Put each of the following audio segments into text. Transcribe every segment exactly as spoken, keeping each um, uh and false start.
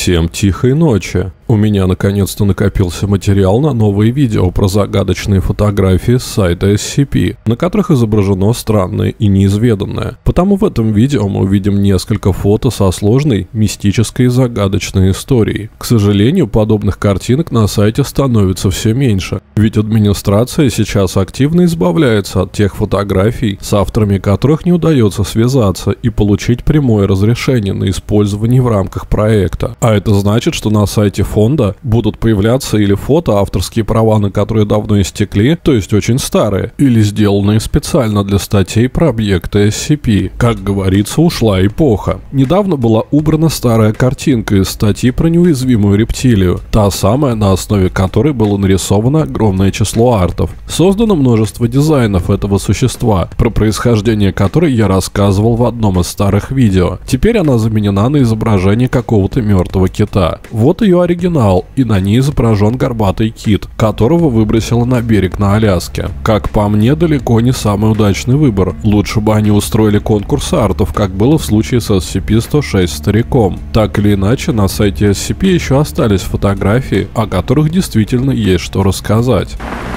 Всем тихой ночи. У меня наконец-то накопился материал на новые видео про загадочные фотографии с сайта эс си пи, на которых изображено странное и неизведанное. Потому в этом видео мы увидим несколько фото со сложной, мистической и загадочной историей. К сожалению, подобных картинок на сайте становится все меньше, ведь администрация сейчас активно избавляется от тех фотографий, с авторами которых не удается связаться и получить прямое разрешение на использование в рамках проекта. А это значит, что на сайте фонда фонда будут появляться или фото, авторские права на которые давно истекли, то есть очень старые, или сделанные специально для статей про объекты эс си пи. Как говорится, ушла эпоха. Недавно была убрана старая картинка из статьи про неуязвимую рептилию, та самая, на основе которой было нарисовано огромное число артов. Создано множество дизайнов этого существа, про происхождение которой я рассказывал в одном из старых видео. Теперь она заменена на изображение какого-то мертвого кита. Вот ее оригинал, и на ней изображен горбатый кит, которого выбросило на берег на Аляске. Как по мне, далеко не самый удачный выбор. Лучше бы они устроили конкурс артов, как было в случае с эс си пи сто шесть стариком. Так или иначе, на сайте эс си пи еще остались фотографии, о которых действительно есть что рассказать.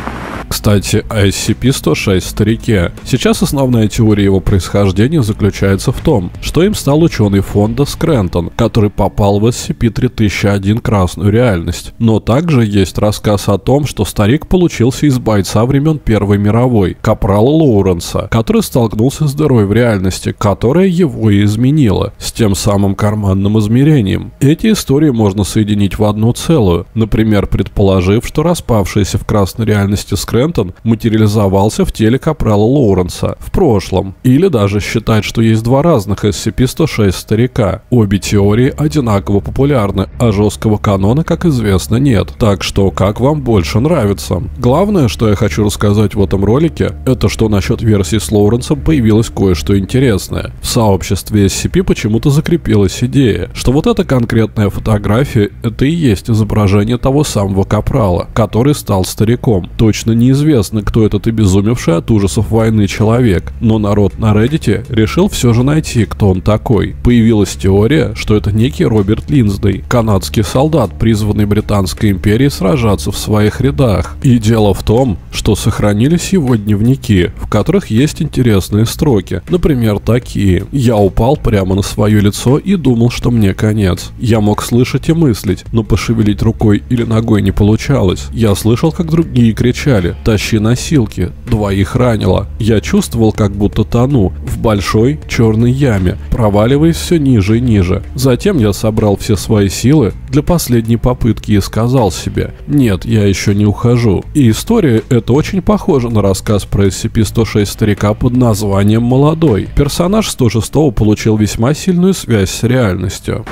Кстати, о эс си пи сто шесть старике. Сейчас основная теория его происхождения заключается в том, что им стал ученый фонда Скрентон, который попал в эс си пи три тысячи один красную реальность. Но также есть рассказ о том, что старик получился из бойца времен Первой мировой, капрала Лоуренса, который столкнулся с дырой в реальности, которая его и изменила, с тем самым карманным измерением. Эти истории можно соединить в одну целую, например, предположив, что распавшийся в красной реальности Скрентон материализовался в теле капрала Лоуренса в прошлом. Или даже считать, что есть два разных эс си пи сто шесть старика. Обе теории одинаково популярны, а жесткого канона, как известно, нет. Так что, как вам больше нравится? Главное, что я хочу рассказать в этом ролике, это что насчет версии с Лоуренсом появилось кое-что интересное. В сообществе эс си пи почему-то закрепилась идея, что вот эта конкретная фотография, это и есть изображение того самого капрала, который стал стариком. Точно не Неизвестно, кто этот обезумевший от ужасов войны человек, но народ на Reddit решил все же найти, кто он такой. Появилась теория, что это некий Роберт Линсдей, канадский солдат, призванный Британской империей сражаться в своих рядах. И дело в том, что сохранились его дневники, в которых есть интересные строки. Например, такие: «Я упал прямо на свое лицо и думал, что мне конец. Я мог слышать и мыслить, но пошевелить рукой или ногой не получалось. Я слышал, как другие кричали: тащи носилки, двоих ранило. Я чувствовал, как будто тону в большой черной яме, проваливаясь все ниже и ниже. Затем я собрал все свои силы для последней попытки и сказал себе: нет, я еще не ухожу». И история эта очень похожа на рассказ про эс си пи сто шесть старика под названием «Молодой». Персонаж сто шестого получил весьма сильную связь с реальностью.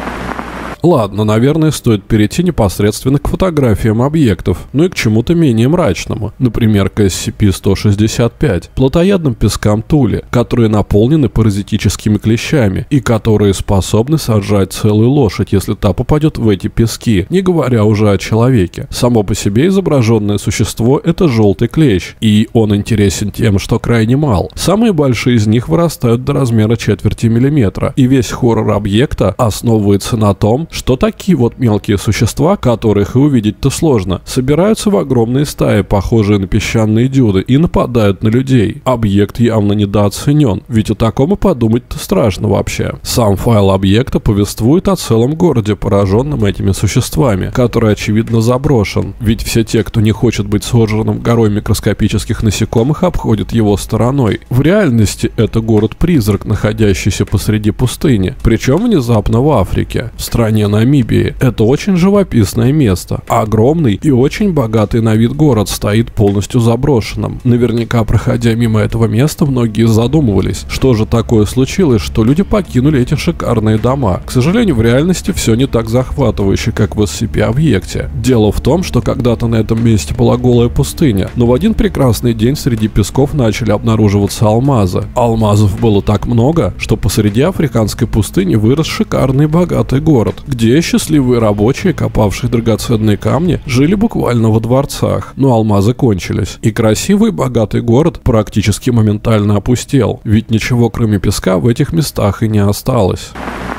Ладно, наверное, стоит перейти непосредственно к фотографиям объектов, ну и к чему-то менее мрачному, например, к эс си пи сто шестьдесят пять, плотоядным пескам Тули, которые наполнены паразитическими клещами и которые способны сожрать целую лошадь, если та попадет в эти пески, не говоря уже о человеке. Само по себе изображенное существо — это желтый клещ, и он интересен тем, что крайне мал. Самые большие из них вырастают до размера четверти миллиметра, и весь хоррор объекта основывается на том, что такие вот мелкие существа, которых и увидеть-то сложно, собираются в огромные стаи, похожие на песчаные дюны, и нападают на людей. Объект явно недооценен, ведь о таком и подумать-то страшно вообще. Сам файл объекта повествует о целом городе, пораженном этими существами, который очевидно заброшен, ведь все те, кто не хочет быть сожранным горой микроскопических насекомых, обходят его стороной. В реальности это город-призрак, находящийся посреди пустыни, причем внезапно в Африке, в стране Намибии. Это очень живописное место. Огромный и очень богатый на вид город стоит полностью заброшенным. Наверняка, проходя мимо этого места, многие задумывались, что же такое случилось, что люди покинули эти шикарные дома. К сожалению, в реальности все не так захватывающе, как в эс си пи-объекте. Дело в том, что когда-то на этом месте была голая пустыня, но в один прекрасный день среди песков начали обнаруживаться алмазы. Алмазов было так много, что посреди африканской пустыни вырос шикарный богатый город, где счастливые рабочие, копавшие драгоценные камни, жили буквально во дворцах. Но алмазы кончились, и красивый богатый город практически моментально опустел, ведь ничего кроме песка в этих местах и не осталось.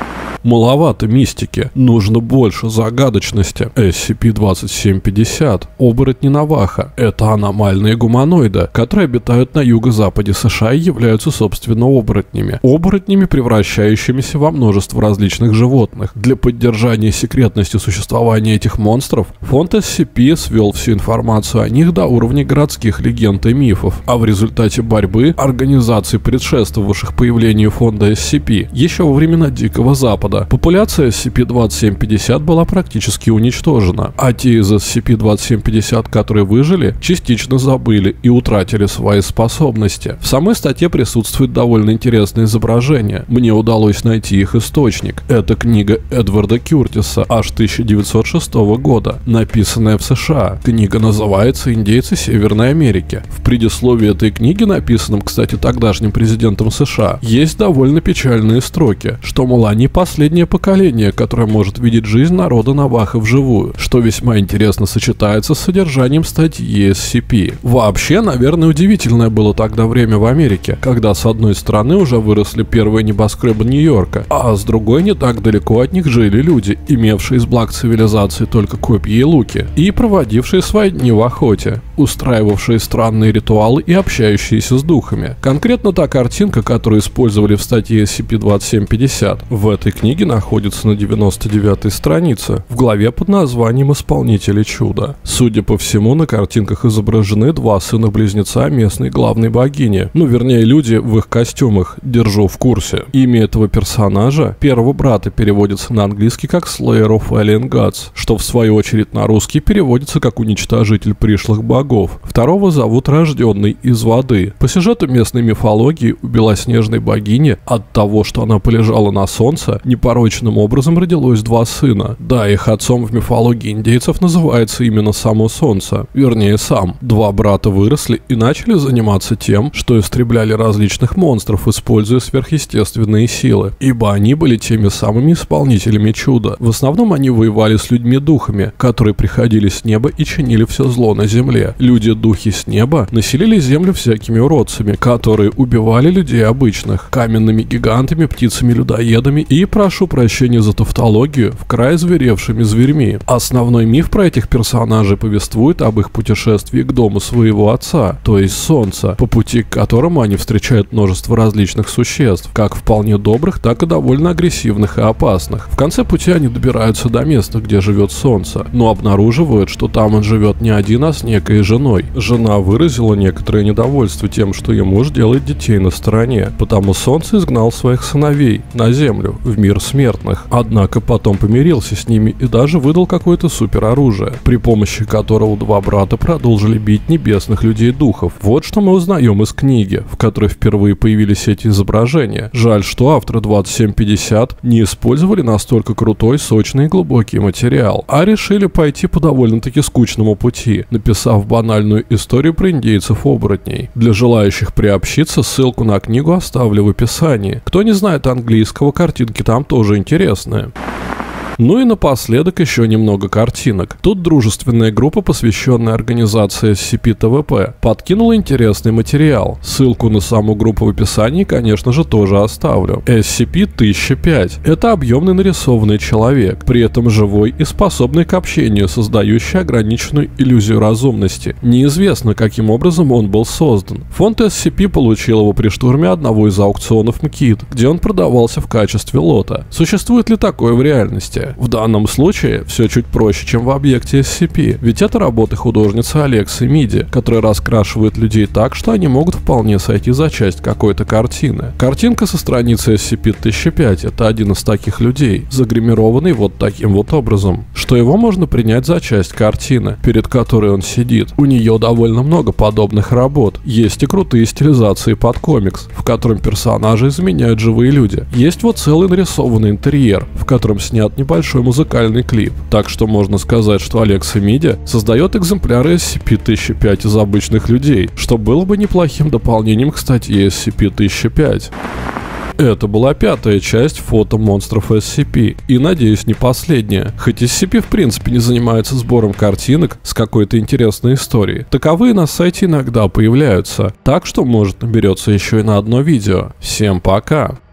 Маловато мистики, нужно больше загадочности. эс си пи двадцать семь пятьдесят. Оборотни Наваха. Это аномальные гуманоиды, которые обитают на юго-западе США и являются, собственно, оборотнями. Оборотнями, превращающимися во множество различных животных. Для поддержания секретности существования этих монстров, фонд эс си пи свел всю информацию о них до уровня городских легенд и мифов, а в результате борьбы организаций, предшествовавших появлению фонда эс си пи, еще во времена Дикого Запада, популяция эс си пи двадцать семь пятьдесят была практически уничтожена, а те из эс си пи двадцать семь пятьдесят, которые выжили, частично забыли и утратили свои способности. В самой статье присутствует довольно интересное изображение. Мне удалось найти их источник. Это книга Эдварда Кюртиса аж тысяча девятьсот шестого года, написанная в США. Книга называется «Индейцы Северной Америки». В предисловии этой книги, написанном, кстати, тогдашним президентом США, есть довольно печальные строки, что, мол, они последнее поколение, которое может видеть жизнь народа Наваха вживую, что весьма интересно сочетается с содержанием статьи эс си пи. Вообще, наверное, удивительное было тогда время в Америке, когда с одной стороны уже выросли первые небоскребы Нью-Йорка, а с другой не так далеко от них жили люди, имевшие из благ цивилизации только копья и луки, и проводившие свои дни в охоте, устраивавшие странные ритуалы и общающиеся с духами. Конкретно та картинка, которую использовали в статье эс си пи двадцать семь пятьдесят, в этой книге находится на девяносто девятой странице, в главе под названием «Исполнители чуда». Судя по всему, на картинках изображены два сына-близнеца местной главной богини, ну вернее люди в их костюмах, держу в курсе. Имя этого персонажа, первого брата, переводится на английский как Slayer of Alien Gods, что в свою очередь на русский переводится как уничтожитель пришлых богов. Второго зовут Рожденный из воды. По сюжету местной мифологии у белоснежной богини от того, что она полежала на солнце, непорочным образом родилось два сына. Да, их отцом в мифологии индейцев называется именно само солнце, вернее сам. Два брата выросли и начали заниматься тем, что истребляли различных монстров, используя сверхъестественные силы, ибо они были теми самыми исполнителями чуда. В основном они воевали с людьми-духами, которые приходили с неба и чинили все зло на земле. Люди-духи с неба населили землю всякими уродцами, которые убивали людей обычных, каменными гигантами, птицами-людоедами и, прошу прощения за тавтологию, в край зверевшими зверьми. Основной миф про этих персонажей повествует об их путешествии к дому своего отца, то есть солнца, по пути к которому они встречают множество различных существ, как вполне добрых, так и довольно агрессивных и опасных. В конце пути они добираются до места, где живет солнце, но обнаруживают, что там он живет не один, а с некой женой. Жена выразила некоторое недовольство тем, что ее муж делает детей на стороне, потому солнце изгнал своих сыновей на землю, в мир смертных. Однако потом помирился с ними и даже выдал какое-то супероружие, при помощи которого два брата продолжили бить небесных людей-духов. Вот что мы узнаем из книги, в которой впервые появились эти изображения. Жаль, что авторы двадцать семь пятьдесят не использовали настолько крутой, сочный и глубокий материал, а решили пойти по довольно-таки скучному пути, написав банальную историю про индейцев-оборотней. Для желающих приобщиться, ссылку на книгу оставлю в описании. Кто не знает английского, картинки там тоже интересные. Ну и напоследок еще немного картинок. Тут дружественная группа, посвященная организации эс си пи тэ вэ пэ, подкинула интересный материал. Ссылку на саму группу в описании, конечно же, тоже оставлю. эс си пи тысяча пять. Это объемный нарисованный человек, при этом живой и способный к общению, создающий ограниченную иллюзию разумности. Неизвестно, каким образом он был создан. Фонд эс си пи получил его при штурме одного из аукционов МКИД, где он продавался в качестве лота. Существует ли такое в реальности? В данном случае все чуть проще, чем в объекте эс си пи, ведь это работы художницы Алексы Миди, которая раскрашивает людей так, что они могут вполне сойти за часть какой-то картины. Картинка со страницы эс си пи тысяча пять — это один из таких людей, загримированный вот таким вот образом, что его можно принять за часть картины, перед которой он сидит. У нее довольно много подобных работ. Есть и крутые стилизации под комикс, в котором персонажи заменяют живые люди. Есть вот целый нарисованный интерьер, в котором снят небольшой большой музыкальный клип. Так что можно сказать, что Алекса Миди создает экземпляры эс си пи тысяча пять из обычных людей, что было бы неплохим дополнением к статье эс си пи тысяча пять. Это была пятая часть фото монстров эс си пи, и, надеюсь, не последняя. Хоть эс си пи в принципе не занимается сбором картинок с какой-то интересной историей, таковые на сайте иногда появляются, так что может наберется еще и на одно видео. Всем пока!